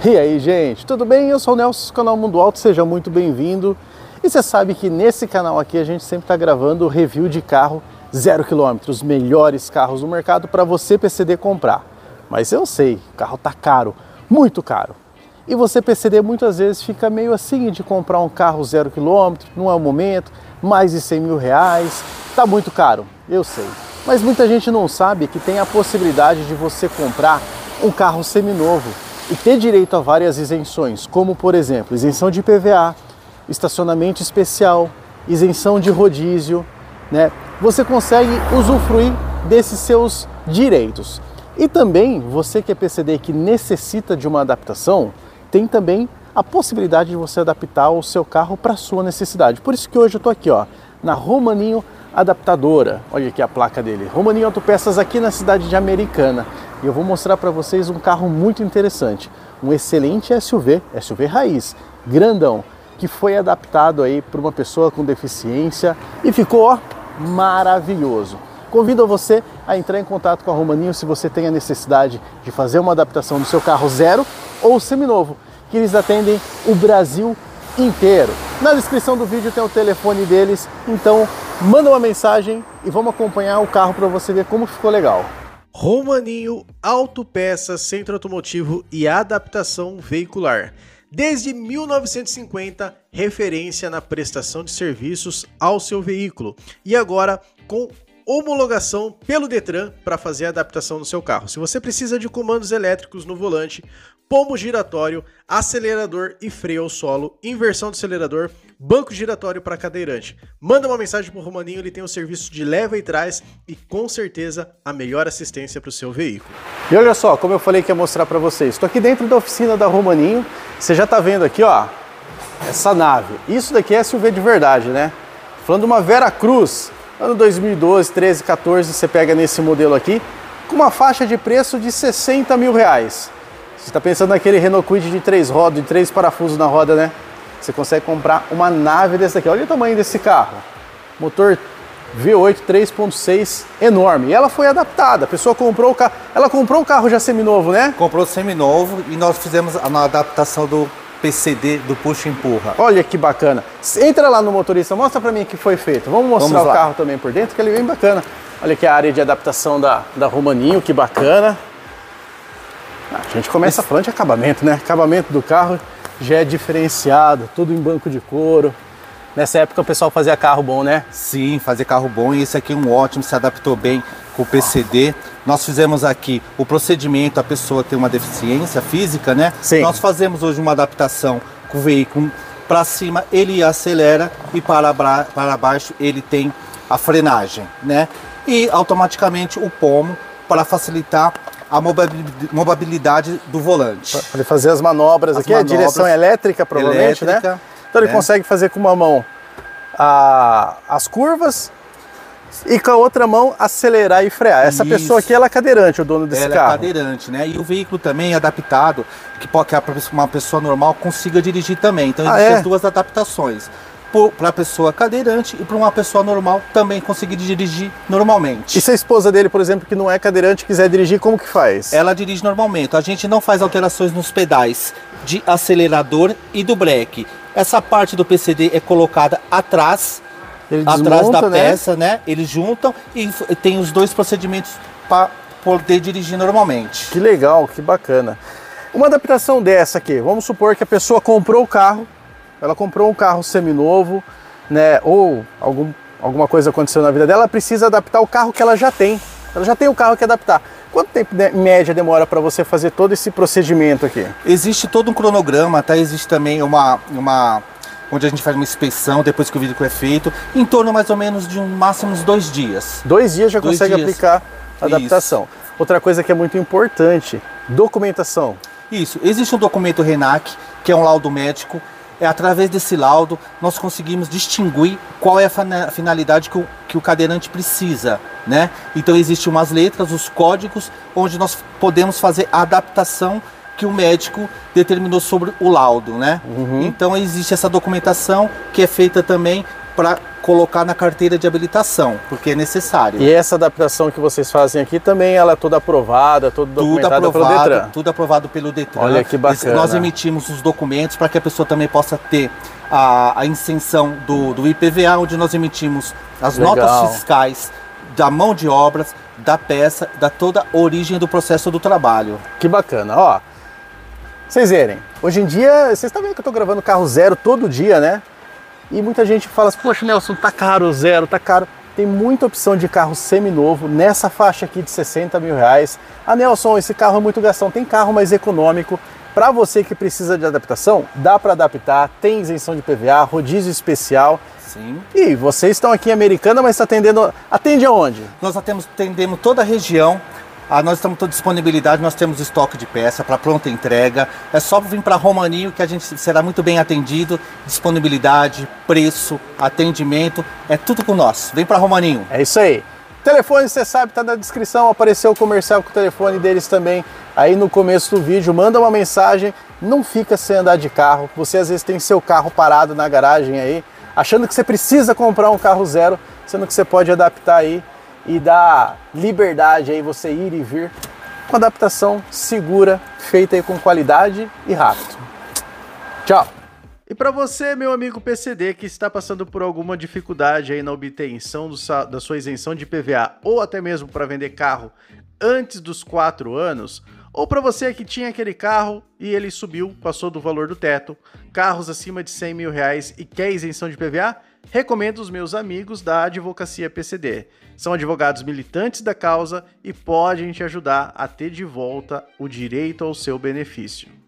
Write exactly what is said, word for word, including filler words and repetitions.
E aí, gente, tudo bem? Eu sou o Nelson, do canal Mundo Auto, seja muito bem-vindo. E você sabe que nesse canal aqui a gente sempre está gravando review de carro zero quilômetro, os melhores carros do mercado para você P C D comprar. Mas eu sei, o carro tá caro, muito caro. E você P C D muitas vezes fica meio assim de comprar um carro zero quilômetro, não é o momento, mais de cem mil reais, tá muito caro, eu sei. Mas muita gente não sabe que tem a possibilidade de você comprar um carro seminovo e ter direito a várias isenções, como por exemplo, isenção de I P V A, estacionamento especial, isenção de rodízio, né? Você consegue usufruir desses seus direitos. E também, você que é P C D que necessita de uma adaptação, tem também a possibilidade de você adaptar o seu carro para a sua necessidade. Por isso que hoje eu estou aqui, ó, na Romaninho Adaptadora. Olha aqui a placa dele, Romaninho Autopeças, aqui na cidade de Americana. E eu vou mostrar para vocês um carro muito interessante, um excelente S U V, S U V raiz, grandão, que foi adaptado aí para uma pessoa com deficiência e ficou, ó, maravilhoso. Convido você a entrar em contato com a Romaninho se você tem a necessidade de fazer uma adaptação do seu carro zero ou seminovo, que eles atendem o Brasil inteiro. Na descrição do vídeo tem o telefone deles, então manda uma mensagem e vamos acompanhar o carro para você ver como ficou legal. Romaninho Autopeças, Centro Automotivo e Adaptação Veicular. Desde mil novecentos e cinquenta, referência na prestação de serviços ao seu veículo. E agora com homologação pelo Detran para fazer a adaptação no seu carro. Se você precisa de comandos elétricos no volante, pombo giratório, acelerador e freio ao solo, inversão do acelerador, banco giratório para cadeirante, manda uma mensagem para o Romaninho, ele tem o serviço de leva e trás e com certeza a melhor assistência para o seu veículo. E olha só, como eu falei que ia mostrar para vocês, estou aqui dentro da oficina da Romaninho, você já está vendo aqui, ó, essa nave. Isso daqui é S U V de verdade, né? Falando de uma Vera Cruz, ano dois mil e doze, treze, quatorze, você pega nesse modelo aqui, com uma faixa de preço de sessenta mil reais. Você está pensando naquele Renault Kwid de três rodas, de três parafusos na roda, né? Você consegue comprar uma nave desse aqui. Olha o tamanho desse carro. Motor V oito três ponto seis enorme. E ela foi adaptada. A pessoa comprou o carro. Ela comprou o carro já seminovo, né? Comprou seminovo e nós fizemos a adaptação do P C D, do puxa e empurra. Olha que bacana. Entra lá no motorista, mostra pra mim o que foi feito. Vamos mostrar Vamos o carro também por dentro, que ele é bem bacana. Olha aqui a área de adaptação da, da Romaninho, que bacana. A gente começa falando de acabamento, né? Acabamento do carro já é diferenciado, tudo em banco de couro. Nessa época o pessoal fazia carro bom, né? Sim, fazia carro bom, e esse aqui é um ótimo, se adaptou bem com o P C D. Nós fizemos aqui o procedimento, a pessoa tem uma deficiência física, né? Sim. Nós fazemos hoje uma adaptação com o veículo para cima, ele acelera, e para, para baixo ele tem a frenagem, né? E automaticamente o pomo para facilitar a mobilidade do volante. Para ele fazer as manobras as aqui, manobras, a direção elétrica provavelmente, elétrica, né? Então ele né? consegue fazer com uma mão a, as curvas e com a outra mão acelerar e frear. Essa Isso. pessoa aqui, ela é cadeirante, o dono desse ela carro. Ela é cadeirante, né? E o veículo também é adaptado, que, pode, que uma pessoa normal consiga dirigir também. Então existem ah, é? as duas adaptações. Para a pessoa cadeirante e para uma pessoa normal também conseguir dirigir normalmente. E se a esposa dele, por exemplo, que não é cadeirante, quiser dirigir, como que faz? Ela dirige normalmente. A gente não faz alterações nos pedais de acelerador e do breque. Essa parte do P C D é colocada atrás, Ele atrás desmonta, da peça, né? né? Eles juntam e tem os dois procedimentos para poder dirigir normalmente. Que legal, que bacana. Uma adaptação dessa aqui, vamos supor que a pessoa comprou o carro, ela comprou um carro seminovo, né, ou algum, alguma coisa aconteceu na vida dela, ela precisa adaptar o carro que ela já tem. Ela já tem o carro que adaptar. Quanto tempo, em média, demora para você fazer todo esse procedimento aqui? Existe todo um cronograma, tá? Existe também uma, uma... onde a gente faz uma inspeção depois que o veículo é feito, em torno mais ou menos de um máximo uns dois dias. Dois dias já dois consegue dias. aplicar a adaptação. Isso. Outra coisa que é muito importante, documentação. Isso, existe um documento RENAC, que é um laudo médico. É através desse laudo nós conseguimos distinguir qual é a finalidade que o, que o cadeirante precisa, né? Então existem umas letras, os códigos, onde nós podemos fazer a adaptação que o médico determinou sobre o laudo, né? Uhum. Então existe essa documentação que é feita também para colocar na carteira de habilitação, porque é necessário. E essa adaptação que vocês fazem aqui também, ela é toda aprovada, toda documentada tudo aprovado, pelo Detran? Tudo aprovado pelo Detran. Olha que bacana. Nós emitimos os documentos para que a pessoa também possa ter a, a isenção do, do I P V A, onde nós emitimos as Legal. notas fiscais da mão de obras, da peça, da toda a origem do processo do trabalho. Que bacana, ó. Vocês verem, hoje em dia, vocês estão vendo que eu estou gravando carro zero todo dia, né? E muita gente fala assim, poxa, Nelson, tá caro zero, tá caro. Tem muita opção de carro seminovo nessa faixa aqui de sessenta mil reais. Ah, Nelson, esse carro é muito gastão. Tem carro mais econômico. Para você que precisa de adaptação, dá para adaptar. Tem isenção de I P V A, rodízio especial. Sim. E vocês estão aqui em Americana, mas está atendendo... Atende aonde? Nós atendemos, atendemos toda a região. Ah, nós estamos com disponibilidade, nós temos estoque de peça para pronta entrega. É só vir para Romaninho que a gente será muito bem atendido. Disponibilidade, preço, atendimento, é tudo com nós. Vem para Romaninho. É isso aí. O telefone, você sabe, tá na descrição, apareceu o comercial com o telefone deles também aí no começo do vídeo. Manda uma mensagem, não fica sem andar de carro. Você às vezes tem seu carro parado na garagem aí, achando que você precisa comprar um carro zero, sendo que você pode adaptar aí e dar liberdade aí você ir e vir com adaptação segura, feita aí com qualidade e rápido. Tchau! E para você, meu amigo P C D, que está passando por alguma dificuldade aí na obtenção do, da sua isenção de I P V A ou até mesmo para vender carro antes dos quatro anos, ou para você que tinha aquele carro e ele subiu, passou do valor do teto, carros acima de cem mil reais e quer isenção de I P V A, recomendo os meus amigos da Advocacia P C D. São advogados militantes da causa e podem te ajudar a ter de volta o direito ao seu benefício.